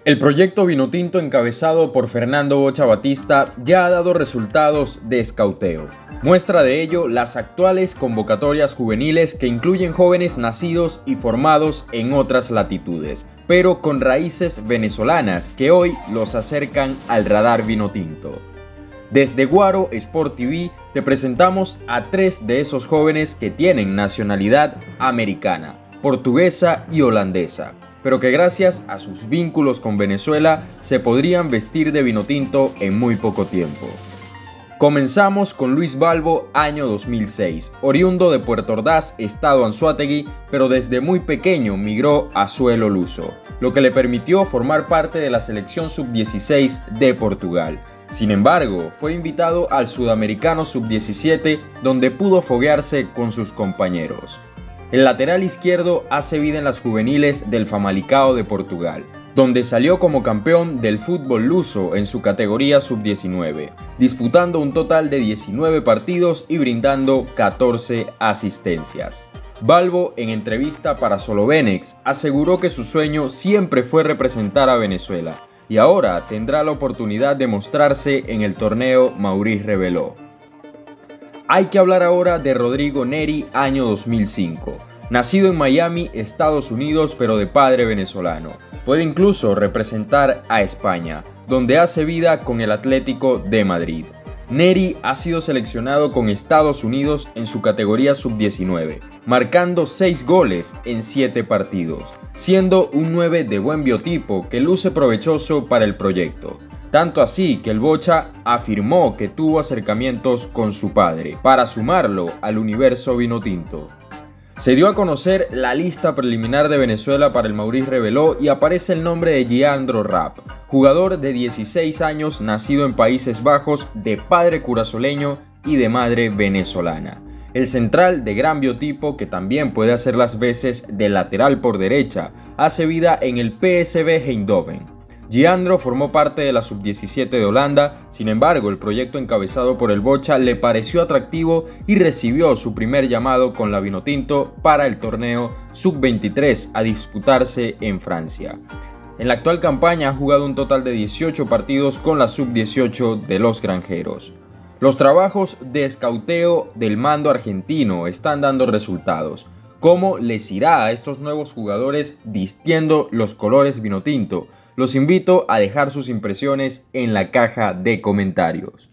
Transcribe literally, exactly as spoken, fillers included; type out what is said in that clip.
El proyecto Vinotinto encabezado por Fernando Bocha Batista ya ha dado resultados de escauteo. Muestra de ello las actuales convocatorias juveniles que incluyen jóvenes nacidos y formados en otras latitudes, pero con raíces venezolanas que hoy los acercan al radar Vinotinto. Desde Guaro Sport T V te presentamos a tres de esos jóvenes que tienen nacionalidad americana, portuguesa y holandesa, pero que gracias a sus vínculos con Venezuela se podrían vestir de Vinotinto en muy poco tiempo. Comenzamos con Luis Balbo, año dos mil seis, oriundo de Puerto Ordaz, estado Anzoátegui, pero desde muy pequeño migró a suelo luso, lo que le permitió formar parte de la selección sub dieciséis de Portugal. Sin embargo, fue invitado al Sudamericano sub diecisiete, donde pudo foguearse con sus compañeros. El lateral izquierdo hace vida en las juveniles del Famalicão de Portugal, donde salió como campeón del fútbol luso en su categoría sub diecinueve, disputando un total de diecinueve partidos y brindando catorce asistencias. Balbo, en entrevista para Solovenex, aseguró que su sueño siempre fue representar a Venezuela y ahora tendrá la oportunidad de mostrarse en el torneo Maurice Reveló. Hay que hablar ahora de Rodrigo Neri, año dos mil cinco. Nacido en Miami, Estados Unidos, pero de padre venezolano. Puede incluso representar a España, donde hace vida con el Atlético de Madrid. Neri ha sido seleccionado con Estados Unidos en su categoría sub diecinueve, marcando seis goles en siete partidos, siendo un nueve de buen biotipo que luce provechoso para el proyecto. Tanto así que el Bocha afirmó que tuvo acercamientos con su padre para sumarlo al universo Vinotinto. Se dio a conocer la lista preliminar de Venezuela para el Maurice Reveló y aparece el nombre de Giandro Rapp, jugador de dieciséis años nacido en Países Bajos, de padre curazoleño y de madre venezolana. El central de gran biotipo, que también puede hacer las veces de lateral por derecha, hace vida en el P S V Eindhoven. Giandro formó parte de la sub diecisiete de Holanda, sin embargo el proyecto encabezado por el Bocha le pareció atractivo y recibió su primer llamado con la Vinotinto para el torneo sub veintitrés a disputarse en Francia. En la actual campaña ha jugado un total de dieciocho partidos con la sub dieciocho de los granjeros. Los trabajos de escauteo del mando argentino están dando resultados. ¿Cómo les irá a estos nuevos jugadores vistiendo los colores Vinotinto? Los invito a dejar sus impresiones en la caja de comentarios.